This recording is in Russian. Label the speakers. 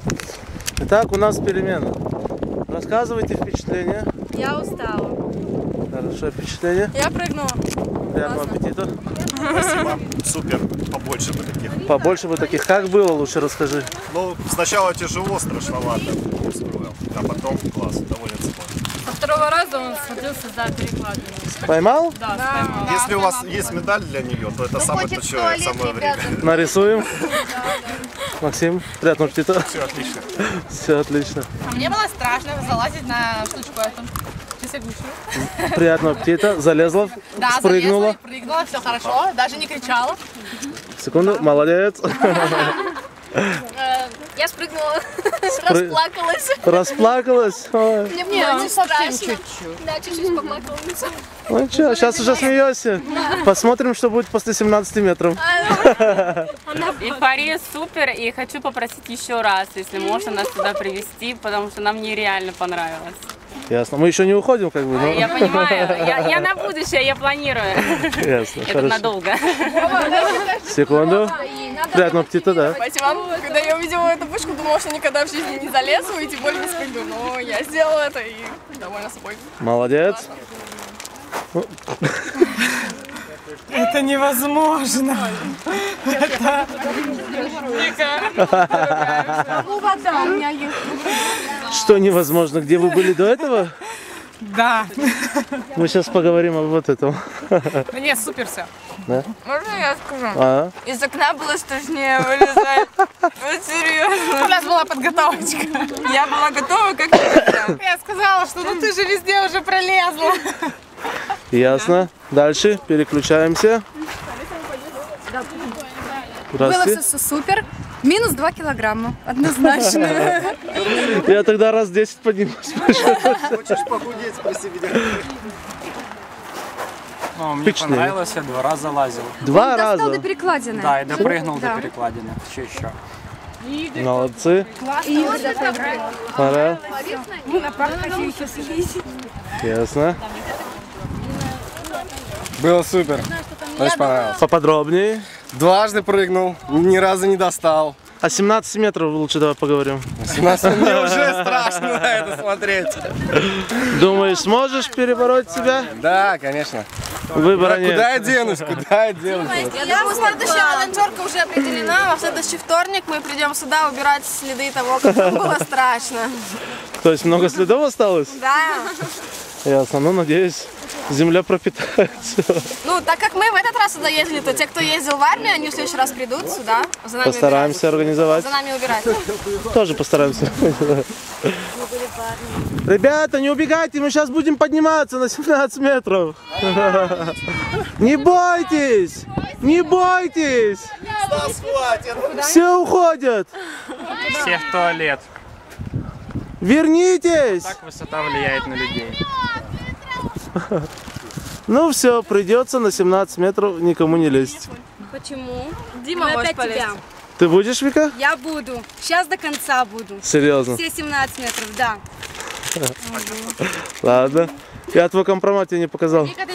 Speaker 1: Итак, у нас перемена. Рассказывайте впечатления.
Speaker 2: Я устала.
Speaker 1: Хорошее впечатление.
Speaker 2: Я прыгнула.
Speaker 1: Приятного аппетита.
Speaker 3: Спасибо. Супер. Побольше бы таких.
Speaker 1: Побольше бы таких. Как было, лучше расскажи.
Speaker 3: Ну, сначала тяжело, страшновато. А потом класс, доволен собой.
Speaker 2: Со второго раза он схватился за перекладину.
Speaker 1: Поймал?
Speaker 2: Да, поймал.
Speaker 3: Если у вас есть медаль для нее, то это самое то человек, самое время.
Speaker 1: Нарисуем. Максим, приятного аппетита.
Speaker 3: Все отлично.
Speaker 1: Все отлично.
Speaker 4: А мне было страшно залазить на штучку эту. Тягучую.
Speaker 1: Приятного аппетита. Залезла,
Speaker 4: Да,
Speaker 1: спрыгнула.
Speaker 4: залезла, прыгнула, все хорошо, даже не кричала.
Speaker 1: Секунду, молодец.
Speaker 2: Я спрыгнула. Расплакалась.
Speaker 1: Расплакалась. Ой.
Speaker 2: Мне было совсем чуть-чуть. Да, чуть-чуть поплакала.
Speaker 1: Ну что, сейчас уже смеешься. Посмотрим, что будет после 17 метров.
Speaker 5: Эйфория супер, и хочу попросить еще раз, если можно нас туда привезти, потому что нам нереально понравилось.
Speaker 1: Ясно. Мы еще не уходим, как бы. Но...
Speaker 5: Я понимаю, я на будущее, я планирую.
Speaker 1: Ясно.
Speaker 5: Это
Speaker 1: Хорошо.
Speaker 5: надолго.
Speaker 1: Секунду. Приятного аппетита, да.
Speaker 4: Спасибо. Когда я увидела эту пушку, думала, что никогда в жизни не залезу и тем более не спрыгну. Но я сделала это и довольна собой.
Speaker 1: Молодец.
Speaker 6: Это невозможно.
Speaker 4: Вода у меня есть.
Speaker 1: Что невозможно? Где вы были до этого?
Speaker 6: Да.
Speaker 1: Мы сейчас поговорим об вот этом.
Speaker 6: Да нет, супер все.
Speaker 1: Да?
Speaker 4: Можно я скажу?
Speaker 1: А?
Speaker 4: Из окна было страшнее вылезать. Вот серьезно.
Speaker 6: У нас была подготовочка.
Speaker 4: Я была готова как никогда.
Speaker 6: Я сказала, что ну ты же везде уже пролезла.
Speaker 1: Ясно. Дальше переключаемся. Здравствуйте.
Speaker 2: Было супер. Минус 2 килограмма. Однозначно.
Speaker 1: Я тогда раз 10 поднимусь.
Speaker 3: Хочешь похудеть, спроси меня.
Speaker 7: Ну, мне
Speaker 1: Впечатление.
Speaker 7: понравилось, я 2 раза лазил.
Speaker 1: 2
Speaker 2: Достал
Speaker 1: раза.
Speaker 2: до перекладины.
Speaker 7: Да, и допрыгнул
Speaker 2: Да.
Speaker 7: до перекладины. Что еще?
Speaker 1: Молодцы. Ага. Ясно.
Speaker 8: Было супер. Очень понравилось.
Speaker 1: Поподробнее.
Speaker 8: Дважды прыгнул, ни разу не достал.
Speaker 1: А 17 метров лучше давай поговорим.
Speaker 8: 17 мне уже страшно на это смотреть.
Speaker 1: Думаешь, сможешь перебороть себя?
Speaker 8: Да, конечно.
Speaker 1: Выбора нет.
Speaker 8: Куда я денусь? Куда я денусь?
Speaker 4: Я думаю, следующая волонтерка уже определена. Во следующий вторник мы придем сюда убирать следы того, как нам было страшно.
Speaker 1: То есть много следов осталось?
Speaker 4: Да.
Speaker 1: Ясно. Ну, надеюсь, земля пропитается.
Speaker 4: Ну, так как мы в этот раз сюда ездили, то те, кто ездил в армию, они в следующий раз придут сюда. За нами
Speaker 1: Постараемся организовать.
Speaker 4: За нами убирать.
Speaker 1: Тоже постараемся. Ребята, не убегайте, мы сейчас будем подниматься на 17 метров. Не бойтесь! Не бойтесь! Все уходят!
Speaker 7: Все в туалет.
Speaker 1: Вернитесь!
Speaker 7: Так высота влияет на людей.
Speaker 1: Ну все, придется на 17 метров никому не лезть.
Speaker 2: Почему?
Speaker 4: Дима,
Speaker 2: Мы опять тебя.
Speaker 1: Ты будешь, Вика?
Speaker 2: Я буду. Сейчас до конца буду.
Speaker 1: Серьезно?
Speaker 2: Все 17 метров, да.
Speaker 1: Ладно. Я твой компромат тебе не показал.
Speaker 4: Вика, ты